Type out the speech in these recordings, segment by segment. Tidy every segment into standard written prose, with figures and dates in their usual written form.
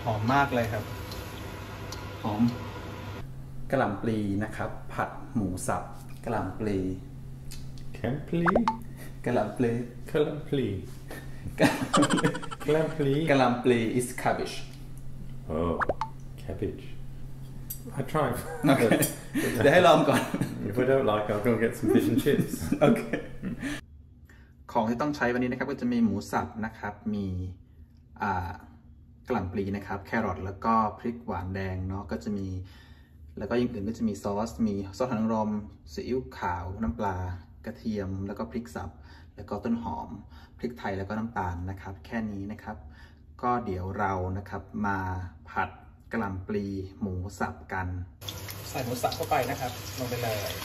หอมมากเลยครับหอมกะหล่ำปลีนะครับผัดหมูสับกะหล่ำปลีแคมปลีกะหล่ำปลีกะหล่ำปลีกะหล่ำปลีกะหล่ำปลี is cabbage oh cabbage I try โอเคเดี๋ยวให้ลองก่อน if I don't like I'll go and get some fish and chips โอเคของที่ต้องใช้วันนี้นะครับก็จะมีหมูสับนะครับมีกะหล่ำปลีนะครับแครอทแล้วก็พริกหวานแดงเนาะก็จะมีแล้วก็อย่างอื่นก็จะมีซอสหอยนางรมซีอิ๊วขาวน้ำปลากระเทียมแล้วก็พริกสับแล้วก็ต้นหอมพริกไทยแล้วก็น้ำตาลนะครับแค่นี้นะครับก็เดี๋ยวเรานะครับมาผัดกะหล่ำปลีหมูสับกันใส่หมูสับเข้าไปนะครับลงไปเลย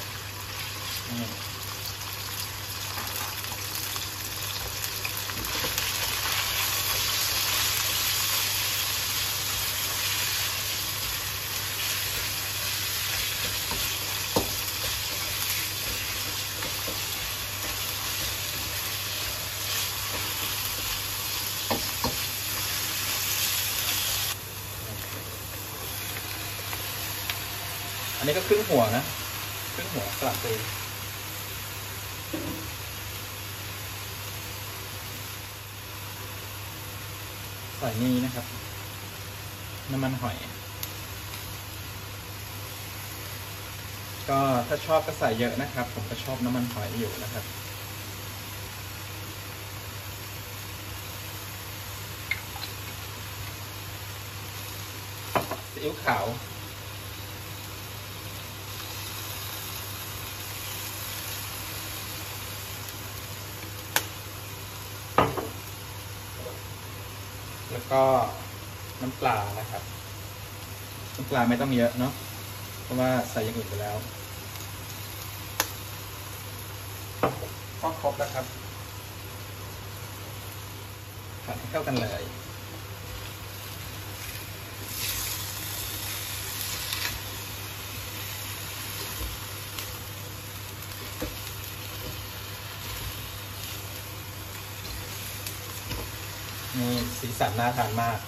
อันนี้ก็ครึ่งหัวนะครึ่งหัวกะหล่ำปลีใส่นี่นะครับน้ำมันหอยก็ถ้าชอบก็ใส่เยอะนะครับผมก็ชอบน้ำมันหอยอยู่นะครับซีอิ๊วขาวแล้วก็น้ำปลานะครับน้ำปลาไม่ต้องเยอะเนาะเพราะว่าใส่อย่างอื่นไปแล้วก็ครบแล้วครับผัดให้เข้ากันเลยนี่สีสันน่าทานมาก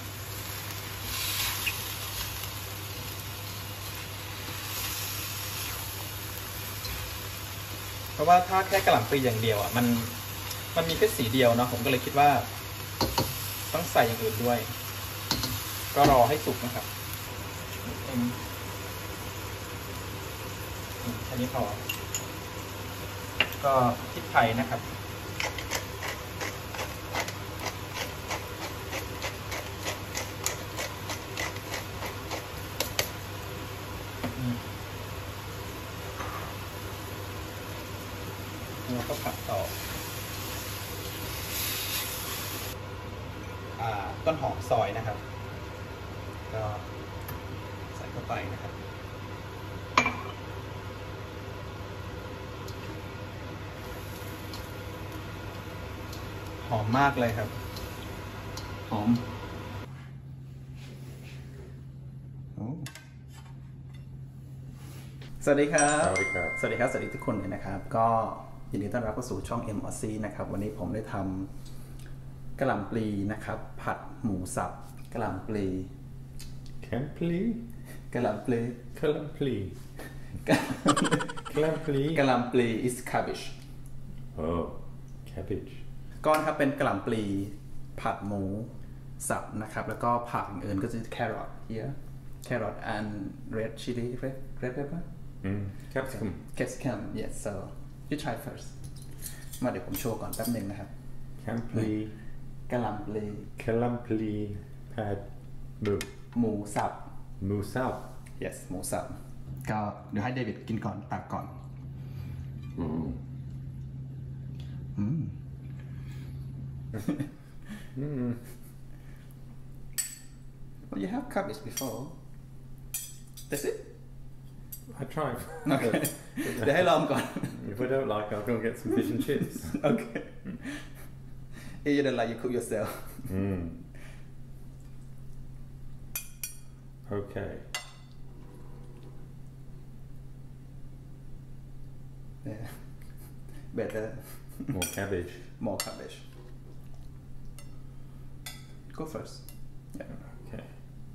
เพราะว่าถ้าแค่กะหล่ำปลีอย่างเดียวอ่ะมันมีแค่สีเดียวเนาะผมก็เลยคิดว่าต้องใส่อย่างอื่นด้วยก็รอให้สุกนะครับแค่นี้พอก็พริกไทยนะครับแล้วก็ผัดต่อต้นหอมซอยนะครับก็ใส่เข้าไปนะครับหอมมากเลยครับหอมสวัสดีครับสวัสดีครับสวัสดีทุกคนเลยนะครับก็ยินดีต้อนรับเข้าสู่ช่อง MOC นะครับวันนี้ผมได้ทำกะหล่ำปลีนะครับผัดหมูสับกะหล่ำปลีแคมปลีกะหล่ำปลีกะหล่ำปลีกะหล่ำปลีกะหล่ำปลี is cabbage oh cabbage ก้อนครับเป็นกะหล่ำปลีผัดหมูสับนะครับแล้วก็ผักอื่นก็จะ carrot here carrot and red chili red pepper capsicum yes so you try first มาเดี๋ยวผมโชว์ก่อนแป๊บหนึ่งนะครับแคมปลีกะหล่ำปลีกะหล่ำปลีผัดหมูสับ yes หมูสับก็เดี๋ยวให้เดวิดกินก่อนตักก่อนWell, you have cabbage before. That's it? I try. Okay. เดี๋ยวให้ลองก่อน If I don't like I'll go and get some fish and chips Okay. If you don't like you cook yourself Okay Yeah Better More cabbage Go first Yeah Okay Okay.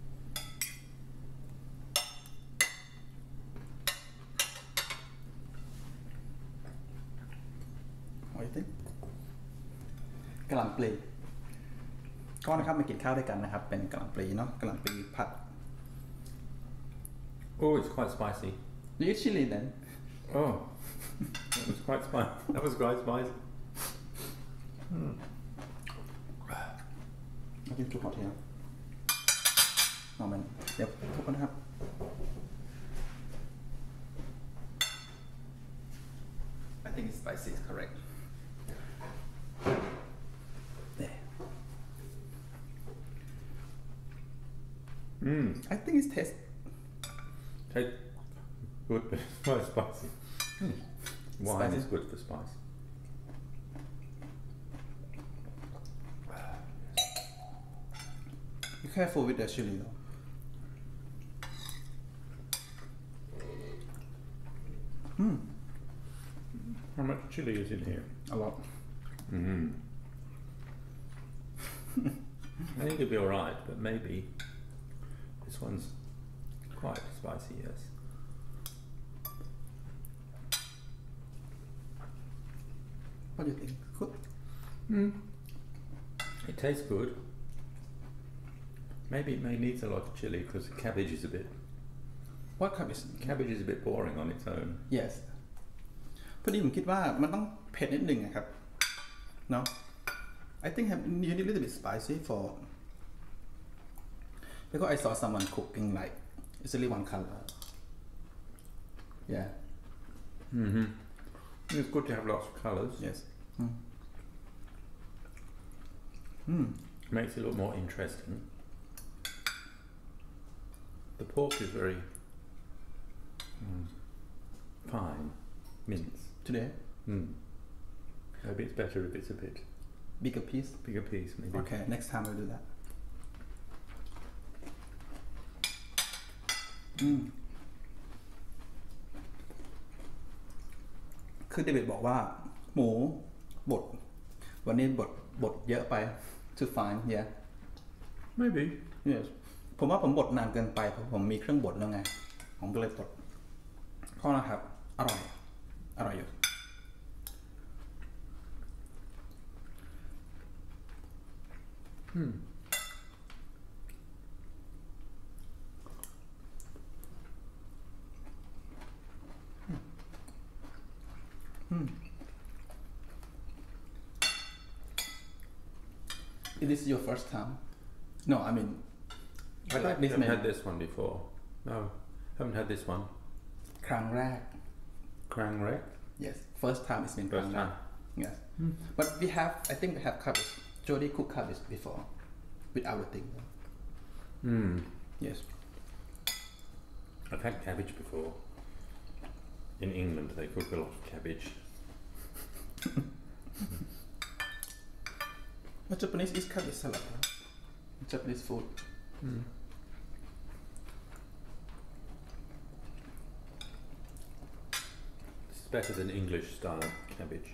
What do you think กะหล่ำปลีก็นะครับมากินข้าวด้วยกันนะครับเป็นกะหล่ำปลีเนาะกะหล่ำปลีผัด Oh, it's quite spicy. You eat chili then Oh, that was quite spicy. That was quite spicy. I think too hot here เอามันเดี๋ยวทุกคนนะครับ I think it's spicy is correct there I think it's taste Take good, but it's quite spicy. Wine Spicy? is good for spice. Be careful with the chili though How much chili is in here? a lot I think it'll be alright, but maybe this one's quite spicy, yes. What do you think good It tastes good. Maybe it may needs a lot of chili because the cabbage is a bit Cabbage a bit boring on its own. Yes พอดีผมคิดว่ามันต้องเผ็ดนิดหนึ่งนะครับเนาะ I think you need a little bit spicy for because I saw someone cooking like it's only one color yeah It's good to have lots of colours. yes Makes it look more interesting. The pork is very fine, mince. today Maybe it's better if it's a bit bigger piece bigger piece, maybe. okay next time we'll do that คือเดวิดบอกว่าหมูบดวันนี้บดเยอะไป too fine yeah Maybe. yes ผมว่าผมบดนานเกินไปเพราะผมมีเครื่องบดแล้วไงผมก็เลยบดข้อนะครับอร่อยอยู่Is this your first time? No, I mean, I like this haven't menu. had this one before. No, haven't had this one. ครั้งแรก Krang Rek? Yes, first time it's been ครั้ง First แรก time. Yes, but I think we have cabbage. Jody cooked cabbage before with our thing. Yes. I've had cabbage before. In England, they cook a lot of cabbage. But Japanese is cabbage salad. Right? Japanese food. It's better than English style cabbage.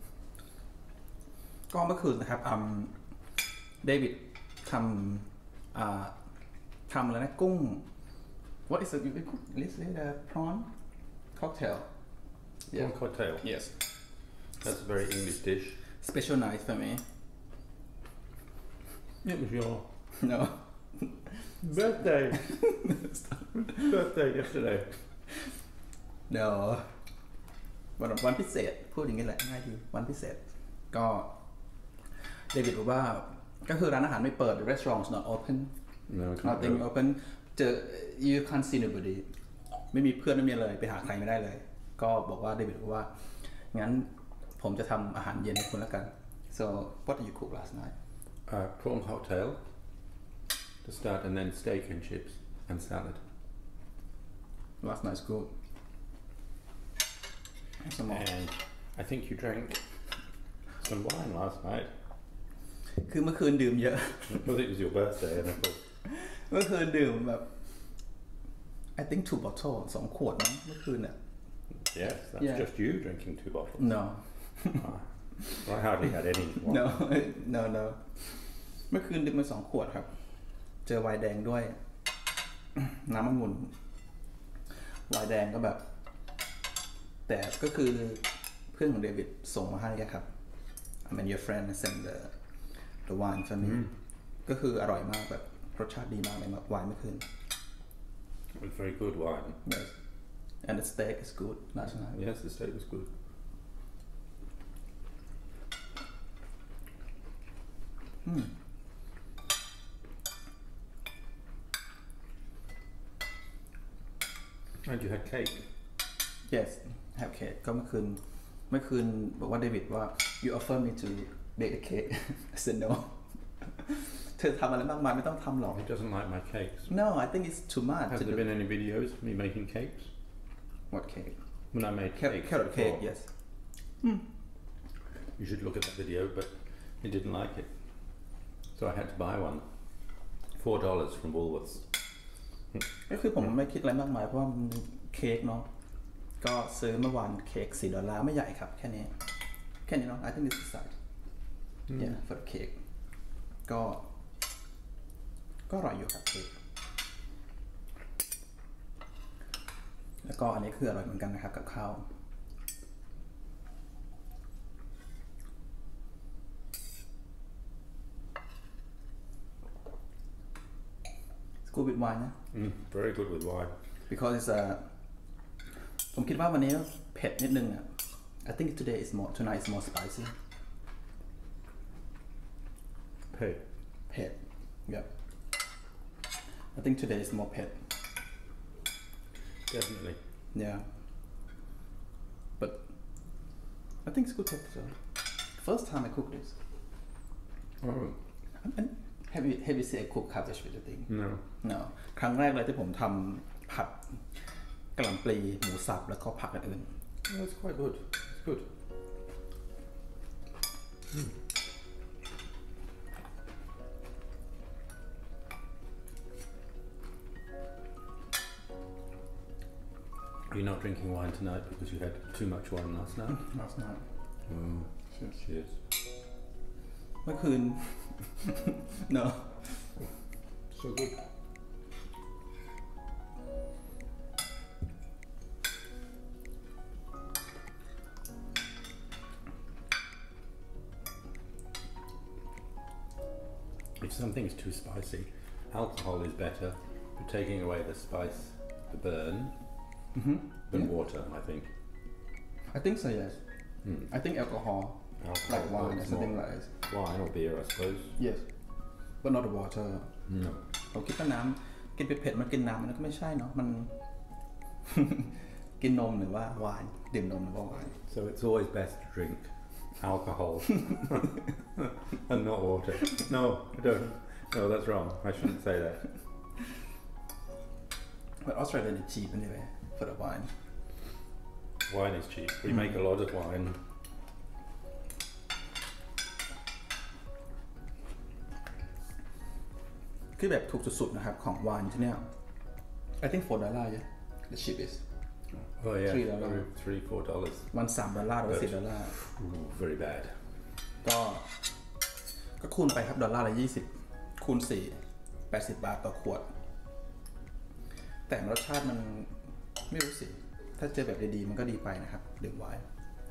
ก็เมื่อคืนนะครับเดวิดทำอะไรนะกุ้ง What is it you cook? Let's say the prawn cocktail. Prawn cocktail. Yes. That's a very English dish. Special night for me. It was your No. birthday. Birthday yesterday. No. วันพิเศษพูดอย่างนี้แหละง่ายดีวันพิเศษก็เดวิดบอกว่าก็คือร้านอาหารไม่เปิด the restaurant is not open No, I can't nothing do it. open เจอ you can't see nobody ไม่มีเพื่อนไม่มีอะไรไปหาใครไม่ได้เลย ก็บอกว่าเดวิดบอกว่างั้นผมจะทำอาหารเย็นให้คุณแล้วกัน so what did you cook last night Prawn cocktail to start, and then steak and chips and salad. last night's good some more And I think you drank some wine last night คือเมื่อคืนดื่มเยอะ because it was your birthday, and I thought, เมื่อคืนดื่มแบบ I think 2 bottle 2 ขวดมั้งเมื่อคืนอ่ะ yes, that's Yeah. just you drinking 2 bottles. no I hardly had any wine. no เมื่อคืนดื่มมา2 ขวดครับเจอไวน์แดงด้วย น้ำองุ่นไวน์แดงก็แบบ แต่ก็คือเพื่อนของเดวิดส่งมาให้ครับ I mean your friend sent the wine for me ก็คืออร่อยมากแบบรสชาติดีมากเลยไวน์เมื่อคืน It was very good wine. Yes and the steak is good last night Yes, the steak was good. And you had cake. yes have cake ก็เมื่อคืนบอกว่าเดวิดว่า you offer me to bake a cake I said no เธอทำอะไรมากมายไม่ต้องทำหรอก He doesn't like my cakes. No I think it's too much Has there been any videos of me making cakes? What cake When I made cakes carrot cake before. yes You should look at that video, but he didn't like it. So I had to buy one. $4 from Woolworths. ก็คือผมไม่คิดอะไรมากมายเพราะว่ามันเค้กเนาะก็ซื้อเมื่อวานเค้ก$4ไม่ใหญ่ครับแค่นี้เนาะ I think this is size yeah for the cake ก็อร่อยอยู่ครับเค้กแล้วก็อันนี้คืออร่อยเหมือนกันนะครับกับข้าวกูบิดไวน์นะ Very good with wine. because it's a ผมคิดว่าวันนี้เผ็ดนิดนึงอ่ะ I think tonight is more spicy Hey. เผ็ด yep I think today is more เผ็ด Definitely. yeah but I think it's good texture first time I cook this Oh, and have you seen a cook cabbage with the thing no. no ครั้งแรกเลยที่ผมทำผัดกะหล่ำปลีหมูสับแล้วก็ผักอื่น Oh, it's quite good. It's good. You're not drinking wine tonight because you had too much wine last night? last night Oh, cheers. เมื่อคืน no So good. If something's too spicy, alcohol is better for taking away the spice, the burn, than Yeah. water, I think. I think so yes I think alcohol Alcohol like wine or burns something more. like this Wine or beer, I suppose. yes but not the water No. ผมคิดว่าน้ำกินเผ็ดๆมันกินน้ำมันก็ไม่ใช่เนาะมัน กินนมหรือว่าไวน์ดื่มนมหรือว่าไวน์ So it's always best to drink alcohol and not water. No, I don't. No, that's wrong. I shouldn't say that. but Australia is cheap anyway for the wine Wine is cheap. We make a lot of wine. คือแบบถูกสุดๆนะครับของไวน์ที่เนี่ย I think $4 yeah the cheapest Oh yeah, $3. $3-4. วัน$3หรือว่า$4 Ooh, very bad. ก็คูณไปครับ$ละ20คูณ4 80 บาทต่อขวด แต่รสชาติมันไม่รู้สิ ถ้าเจอแบบดีๆมันก็ดีไปนะครับดื่มไวน์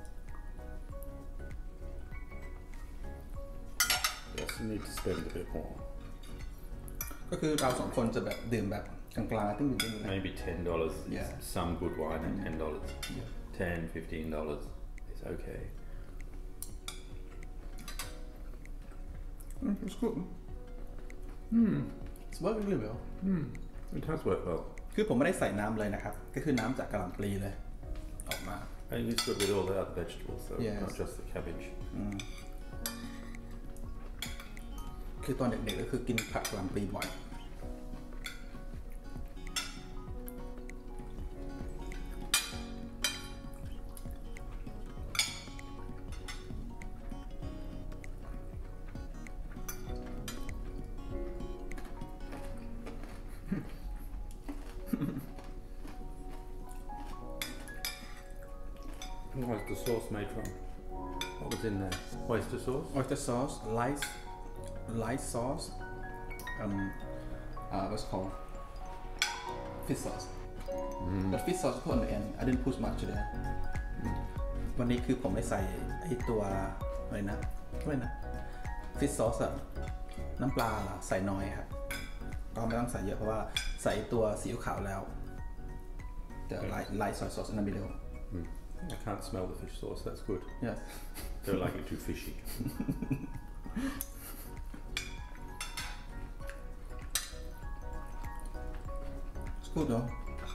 Yes, you need to spend a bit more. ก็คือเราสองคนจะแบบดื่มแบบกลางๆตึ้งดื่มแบบ Maybe $10. Yeah. Some good wine at $10. Yeah. $10, $15 is okay. It's good it's worked really well It has worked well. คือผมไม่ได้ใส่น้ำเลยนะครับ ก็คือน้ำจากกะหล่ำปลีเลย ออกมา I think it's good with all the other vegetables, though, Yes. not just the cabbage. คือตอนเด็กๆก็คือกินผักกะหล่ำปลีบ่อย What was the sauce made from? What was in there? Oyster sauce? oyster sauce light sauce what's called fish sauce but fish sauce put on the end I didn't put much there วันนี้คือผมได้ใส่ไอตัวอะไรนะfish sauce อะน้ำปลาใส่น้อยครับก็ไม่ต้องใส่เยอะเพราะว่าใส่ตัวซีอิ๊วขาวแล้ว the light soy sauce in the middle I can't smell the fish sauce. That's good. yes Don't like it too fishy. it's good though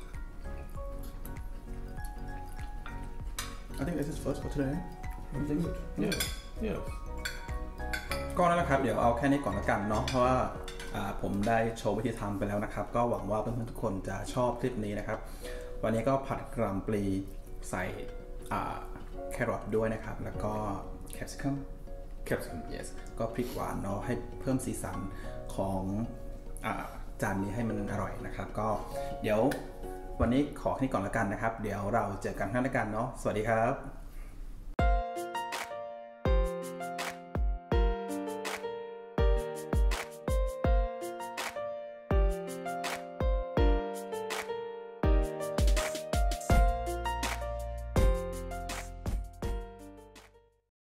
I think this is first for today Good. Yeah. Yeah. ก็นั่นแหละครับเดี๋ยวเอาแค่นี้ก่อนละกันเนาะเพราะว่าผมได้โชว์วิธีทำไปแล้วนะครับก็หวังว่าเพื่อนๆทุกคนจะชอบคลิปนี้นะครับวันนี้ก็ผัดกะหล่ำปลีใส่แครอทด้วยนะครับแล้วก็แคปซิคัม yes ก็พริกหวานเนาะให้เพิ่มสีสันของจานนี้ให้มันอร่อยนะครับก็เดี๋ยววันนี้ขอแค่นี้ก่อนละกันนะครับเดี๋ยวเราเจอกันข้างหน้ากันเนาะสวัสดีครับ